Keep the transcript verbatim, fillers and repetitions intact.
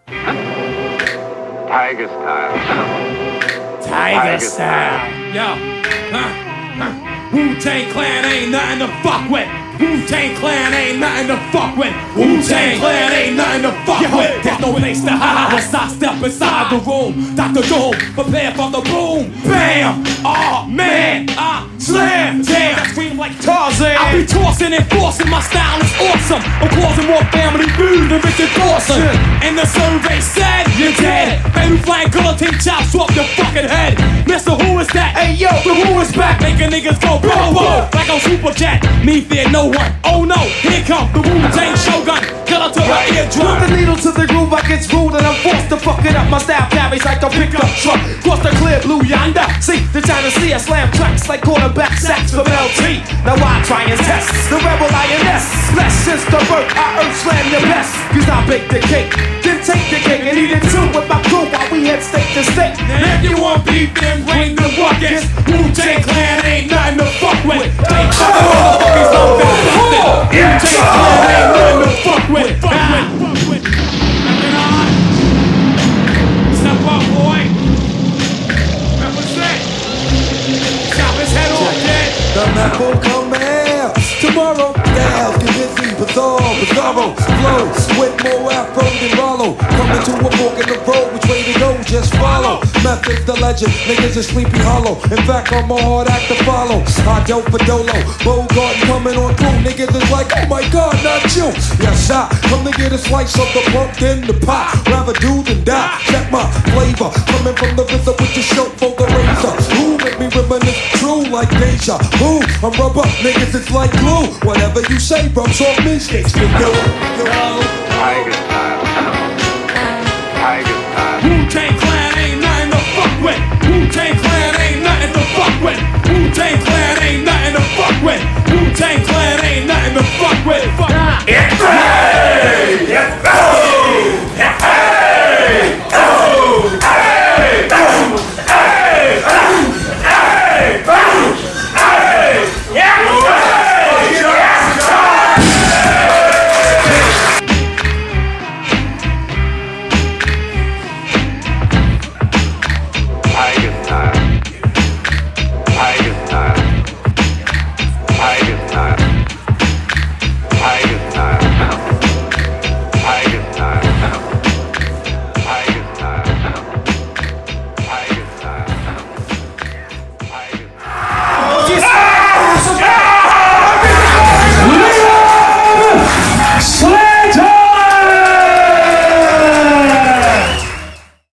Tiger style. Tiger style. Yo. Huh. Huh. Wu-Tang Clan ain't nothing to fuck with. Wu-Tang Clan ain't nothing to fuck with. Wu-Tang Clan ain't nothing to fuck Yo, with. There's no place to hide once I step inside the room. Doctor Doom, prepare for the boom. Bam! Oh man! I slam! Damn! I scream like Tarzan. I be tossing and forcing. My style is awesome. I'm causing more family food than Richard Dawson. And the survey said you're dead. Baby flying guillotine chops off your fucking head. Mister Who is that? Hey yo, the Who is back. Making niggas go boom boom like on Superjet. Me fear no one. Oh no, here come the Wu-Tang Shogun. Killer to my eardrum. Put the needle to the groove, I get rude and I'm forced to fuck it up. My style carries like a pickup truck. Cross the clear blue yonder. See, the China Sea, I slam tracks like quarterback sacks from L T. Now I try and test the rebel lioness. Less since the birth, I earth slam your best. Cause I bake the cake, then take the cake and eat it too with my crew while we head state to state. And if you want beef, then bring the buckets. Wu-Tang Clan ain't nothing to fuck with. Take the motherfuckers on that. Wu-Tang Clan ain't nothing to fuck with. Fuck with. Nothing on. Step up, boy. Represent. Chop his head off, kid. The map will come out tomorrow. Styles get busy, bizarre, bizarro flows with more afro than Rollo. Coming to a fork in the road, which way to go? Just follow. Method's the legend, niggas are Sleepy Hollow. In fact, I'm a hard act to follow. I dope for Dolo, Bogart coming on through. Niggas is like, oh my God, not you. Yes, I come to get a slice of the pumpkin, the pie. Rather do than die. Check my flavor, coming from the river with the show for the razor. Who make me reminisce true like deja vu? I'm rubber, niggas is like glue. Whatever you say rubs off me, sticks to do. Tiger style.